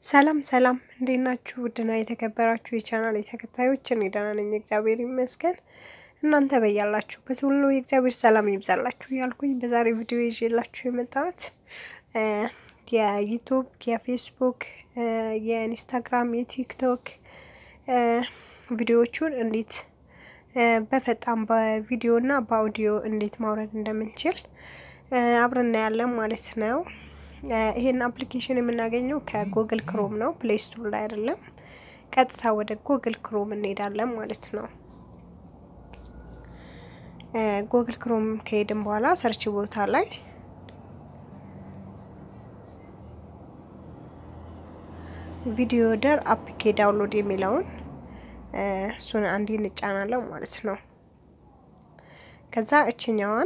ሰላም ሰላም እንዴት ናችሁ? ውድና የተከበራችሁ የቻናል ተከታዮች እኔ ደህና ነኝ፣ እግዚአብሔር ይመስገን። እናንተ በያላችሁበት ሁሉ የእግዚአብሔር ሰላም ይብዛላችሁ እያልኩኝ በዛሬው ቪዲዮ ይዤላችሁ የመጣሁት የዩቲዩብ፣ የፌስቡክ፣ የኢንስታግራም፣ የቲክቶክ ቪዲዮዎቹን እንዴት በፈጣን በቪዲዮና በአውዲዮ እንዴት ማውረድ እንደምንችል አብረን እናያለን ማለት ነው። ይሄን አፕሊኬሽን የምናገኘው ከጉግል ክሮም ነው፣ ፕሌይ ስቶር ላይ አይደለም። ቀጥታ ወደ ጉግል ክሮም እንሄዳለን ማለት ነው። ጉግል ክሮም ከሄድን በኋላ ሰርች ቦታ ላይ ቪዲዮ ደር አፕኬ ዳውንሎድ የሚለውን እሱን አንዴ እንጫናለን ማለት ነው። ከዛ እችኛዋን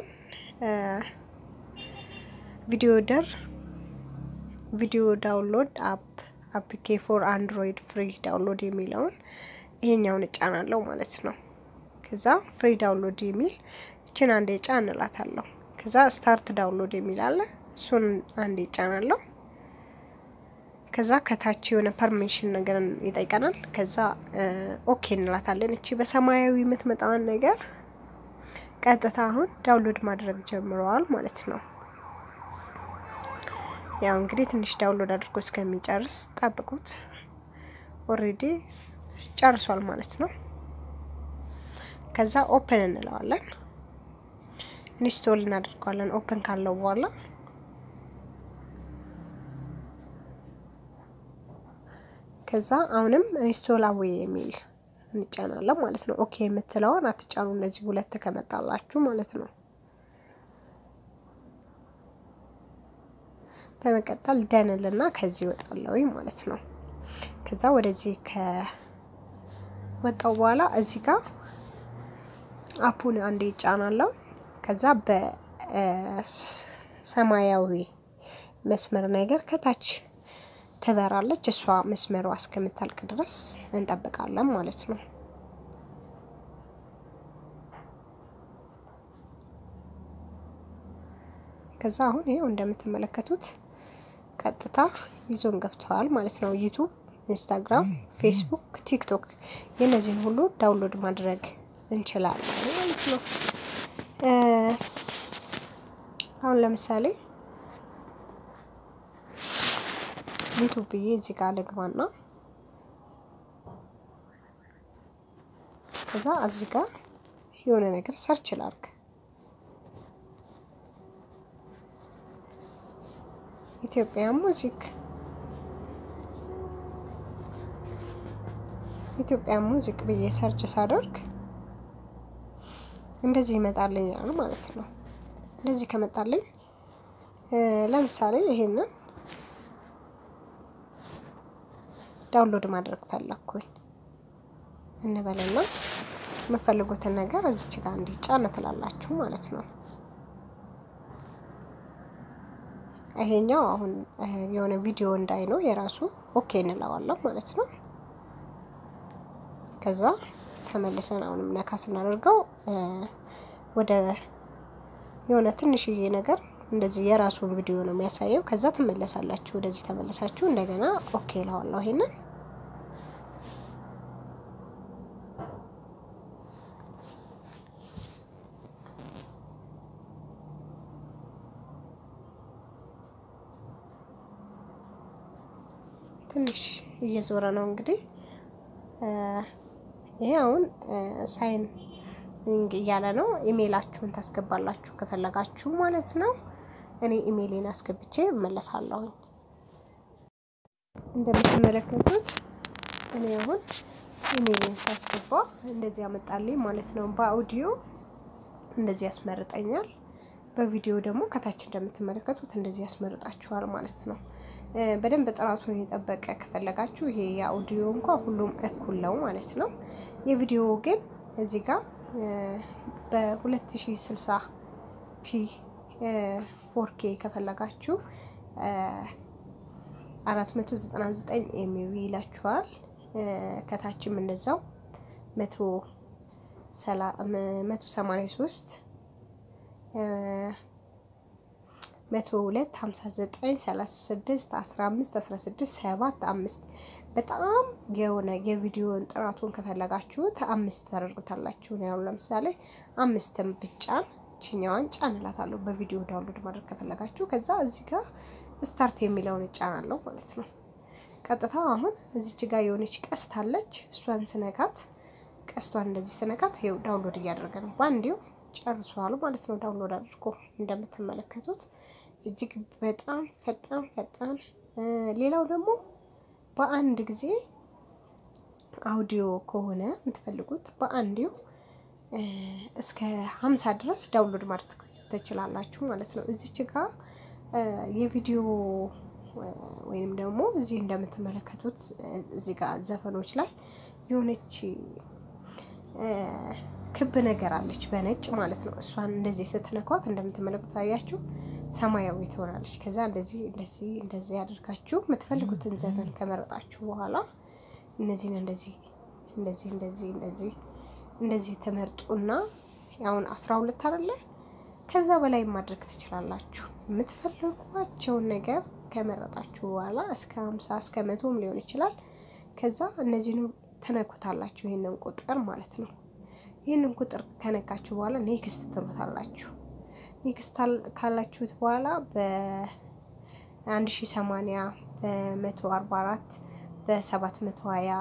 ቪዲዮ ዳውንሎድ አፕኬ ፎር አንድሮይድ ፍሪ ዳውንሎድ የሚለውን ይሄኛውን እጫናለሁ ማለት ነው። ከዛ ፍሪ ዳውንሎድ የሚል እቺን አንዴ ጫንላታለሁ። ከዛ ስታርት ዳውንሎድ የሚል አለ፣ እሱን አንዴ ጫናለሁ። ከዛ ከታች የሆነ ፐርሚሽን ነገር ይጠይቀናል። ከዛ ኦኬ እንላታለን። እቺ በሰማያዊ የምትመጣውን ነገር ቀጥታ አሁን ዳውንሎድ ማድረግ ጀምሯል ማለት ነው። ያው እንግዲህ ትንሽ ዳውንሎድ አድርጎ እስከሚጨርስ ጠብቁት። ኦሬዲ ጨርሷል ማለት ነው። ከዛ ኦፕን እንለዋለን፣ ኢንስቶል እናደርጋለን። ኦፕን ካለው በኋላ ከዛ አሁንም ኢንስቶል አዌይ የሚል እንጫናለን ማለት ነው። ኦኬ የምትለውን አትጫኑ፣ እነዚህ ሁለት ከመጣላችሁ ማለት ነው። በመቀጠል ደንልና ከዚህ ይወጣለው ማለት ነው። ከዛ ወደዚህ ከወጣው በኋላ እዚህ ጋር አፑን አንዴ ጫናለው። ከዛ በሰማያዊ መስመር ነገር ከታች ትበራለች። እሷ መስመሯ እስከምታልቅ ድረስ እንጠብቃለን ማለት ነው። ከዛ አሁን ይሄው እንደምትመለከቱት ቀጥታ ይዞን ገብቷል ማለት ነው። ዩቲዩብ፣ ኢንስታግራም፣ ፌስቡክ፣ ቲክቶክ የነዚህን ሁሉ ዳውንሎድ ማድረግ እንችላለን ማለት ነው። አሁን ለምሳሌ ዩቲዩብ ብዬ እዚህ ጋር ልግባና ከዛ እዚህ ጋር የሆነ ነገር ሰርች ላድርግ። ኢትዮጵያ ሙዚክ ብዬ ሰርች ሳደርግ እንደዚህ ይመጣልኛል ማለት ነው። እንደዚህ ከመጣልኝ ለምሳሌ ይሄንን ዳውንሎድ ማድረግ ፈለኩኝ እንበልና የምፈልጉትን ነገር እዚች ጋር እንዲጫን ትላላችሁ ማለት ነው። ይሄኛው አሁን የሆነ ቪዲዮ እንዳይ ነው የራሱ ኦኬ እንለዋለን ማለት ነው። ከዛ ተመልሰን አሁንም ነካ ስናደርገው ወደ የሆነ ትንሽዬ ነገር እንደዚህ የራሱን ቪዲዮ ነው የሚያሳየው። ከዛ ተመለሳላችሁ፣ ወደዚህ ተመለሳችሁ እንደገና ኦኬ እለዋለሁ ይሄንን። ትንሽ እየዞረ ነው እንግዲህ። ይሄ አሁን ሳይን እያለ ነው። ኢሜይላችሁን ታስገባላችሁ ከፈለጋችሁ ማለት ነው። እኔ ኢሜይሌን አስገብቼ እመለሳለሁ። እንደምትመለከቱት እኔ አሁን ኢሜይሌን ሳስገባ እንደዚህ ያመጣልኝ ማለት ነው። በአውዲዮ እንደዚህ ያስመርጠኛል፣ በቪዲዮ ደግሞ ከታች እንደምትመለከቱት እንደዚህ ያስመርጣችኋል ማለት ነው። በደንብ ጥራቱን የጠበቀ ከፈለጋችሁ ይሄ የአውዲዮ እንኳን ሁሉም እኩል ነው ማለት ነው። የቪዲዮ ግን እዚህ ጋር በ2060 ፒ 4K ከፈለጋችሁ 499 ኤምቢ ይላችኋል። ከታችም እንደዛው 183 102 59 36 15 16 7 5 በጣም የሆነ የቪዲዮን ጥራቱን ከፈለጋችሁት 5 ታደርጉታላችሁ ነው። ለምሳሌ 5ም ብቻን ቺኛዋን ጫንላታለሁ በቪዲዮ ዳውንሎድ ማድረግ ከፈለጋችሁ ከዛ እዚህ ጋር ስታርት የሚለውን ጫናለሁ ማለት ነው። ቀጥታ አሁን እዚች ጋር የሆነች ቀስት አለች እሷን ስነካት ቀስቷን እንደዚህ ስነካት ይሄው ዳውንሎድ እያደረገ ነው ባንዴው ጨርሷል ማለት ነው። ዳውንሎድ አድርጎ እንደምትመለከቱት እጅግ በጣም ፈጣን ሌላው ደግሞ በአንድ ጊዜ አውዲዮ ከሆነ የምትፈልጉት በአንዴው እስከ 50 ድረስ ዳውንሎድ ማድረግ ትችላላችሁ ማለት ነው። እዚች ጋር የቪዲዮ ወይንም ደግሞ እዚህ እንደምትመለከቱት እዚህ ጋር ዘፈኖች ላይ የሆነች ክብ ነገር አለች በነጭ ማለት ነው። እሷን እንደዚህ ስትነኳት እንደምትመለከቱት አያችሁ ሰማያዊ ትሆናለች። ከዛ እንደዚህ አድርጋችሁ የምትፈልጉትን ዘፈን ከመረጣችሁ በኋላ እነዚህን እንደዚህ ተመርጡና ያውን 12 አይደለ ከዛ በላይ ማድረግ ትችላላችሁ። የምትፈልጓቸውን ነገር ከመረጣችሁ በኋላ እስከ 50 እስከ 100ም ሊሆን ይችላል። ከዛ እነዚህን ተነኩታላችሁ ይሄንን ቁጥር ማለት ነው። ይሄንን ቁጥር ከነካችሁ በኋላ ኔክስት ትሉታላችሁ። ኔክስት ካላችሁት በኋላ በ1080 በ144 በ720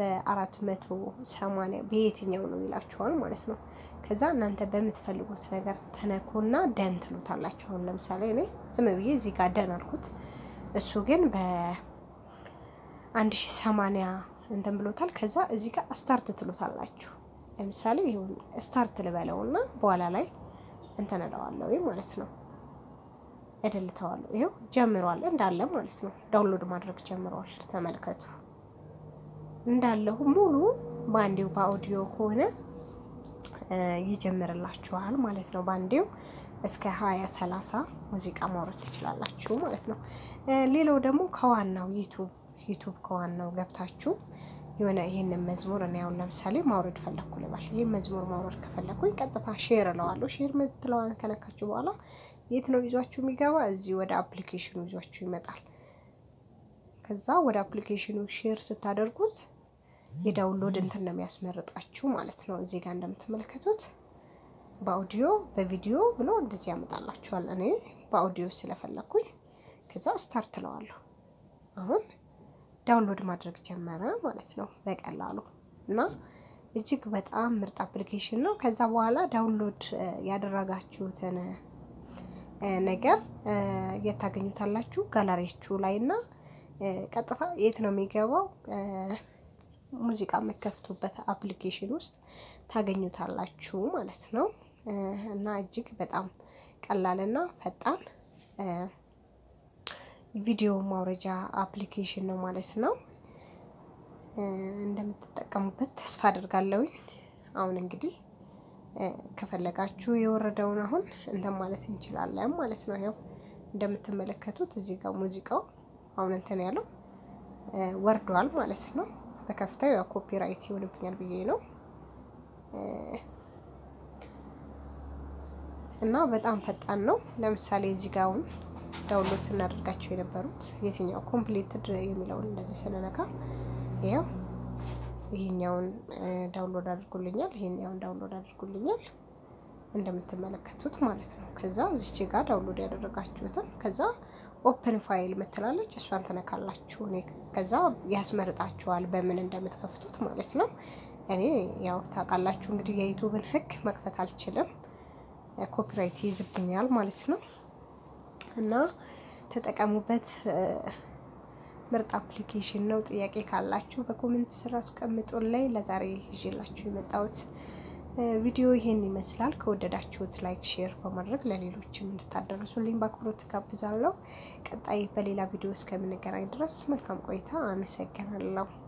በ480 በየትኛው ነው ይላችኋል ማለት ነው። ከዛ እናንተ በምትፈልጉት ነገር ተነኩና ደን ትሉታላችሁ። አሁን ለምሳሌ እኔ ዝም ብዬ እዚህ ጋር ደን አልኩት እሱ ግን በ1080 እንትን ብሎታል። ከዛ እዚህ ጋር ስታርት ትሉታላችሁ። ለምሳሌ ይሁን ስታርት ልበለውና በኋላ ላይ እንትን እለዋለሁ ማለት ነው። እደልተዋለሁ ይሄው ጀምሯል እንዳለ ማለት ነው። ዳውንሎድ ማድረግ ጀምሯል ተመልከቱ። እንዳለው ሙሉ ባንዴው በአውዲዮ ከሆነ ይጀምርላችኋል ማለት ነው። ባንዴው እስከ 20 30 ሙዚቃ ማውረድ ትችላላችሁ ማለት ነው። ሌላው ደግሞ ከዋናው ዩቲዩብ ከዋናው ገብታችሁ የሆነ ይሄንን መዝሙር እና ያው ለምሳሌ ማውረድ ፈለኩ ልባል ይሄን መዝሙር ማውረድ ከፈለኩኝ ቀጥታ ሼር እለዋለሁ። ሼር ምትለዋን ከነካችሁ በኋላ የት ነው ይዟችሁ የሚገባ እዚህ ወደ አፕሊኬሽኑ ይዟችሁ ይመጣል። ከዛ ወደ አፕሊኬሽኑ ሼር ስታደርጉት የዳውንሎድ እንትን ነው የሚያስመርጣችሁ ማለት ነው። እዚህ ጋር እንደምትመለከቱት በአውዲዮ በቪዲዮ ብሎ እንደዚህ ያመጣላችኋል። እኔ በአውዲዮ ስለፈለኩኝ ከዛ ስታርት እለዋለሁ። አሁን ዳውንሎድ ማድረግ ጀመረ ማለት ነው በቀላሉ እና እጅግ በጣም ምርጥ አፕሊኬሽን ነው። ከዛ በኋላ ዳውንሎድ ያደረጋችሁትን ነገር የታገኙታላችሁ ጋላሪያችሁ ላይና ቀጥታ የት ነው የሚገባው ሙዚቃ መከፍቱበት አፕሊኬሽን ውስጥ ታገኙታላችሁ ማለት ነው። እና እጅግ በጣም ቀላልና ፈጣን ቪዲዮ ማውረጃ አፕሊኬሽን ነው ማለት ነው። እንደምትጠቀሙበት ተስፋ አደርጋለሁ። አሁን እንግዲህ ከፈለጋችሁ የወረደውን አሁን እንትን ማለት እንችላለን ማለት ነው። ያው እንደምትመለከቱት እዚህ ጋር ሙዚቃው አሁን እንትን ያለው ወርዷል ማለት ነው። በከፍታው ያው ኮፒራይት ይሆንብኛል ብዬ ነው እና በጣም ፈጣን ነው። ለምሳሌ እዚህ ጋር አሁን ዳውንሎድ ስናደርጋቸው የነበሩት የትኛው ኮምፕሊትድ የሚለውን እንደዚህ ስንነካ ያው ይሄኛውን ዳውንሎድ አድርጉልኛል ይሄኛውን ዳውንሎድ አድርጉልኛል እንደምትመለከቱት ማለት ነው። ከዛ እዚች ጋር ዳውንሎድ ያደረጋችሁትን ከዛ ኦፕን ፋይል መተላለች እሷን ተነካላችሁ። ከዛ ያስመርጣችኋል በምን እንደምትከፍቱት ማለት ነው። እኔ ያው ታውቃላችሁ እንግዲህ የዩቲዩብን ህግ መክፈት አልችልም ኮፒራይት ይዝብኛል ማለት ነው። እና ተጠቀሙበት ምርጥ አፕሊኬሽን ነው። ጥያቄ ካላችሁ በኮሜንት ስራ አስቀምጡልኝ። ለዛሬ ይዤላችሁ የመጣሁት ቪዲዮ ይሄን ይመስላል። ከወደዳችሁት ላይክ ሼር በማድረግ ለሌሎችም እንድታደርሱልኝ በአክብሮት ጋብዛለሁ። ቀጣይ በሌላ ቪዲዮ እስከምንገናኝ ድረስ መልካም ቆይታ። አመሰግናለሁ።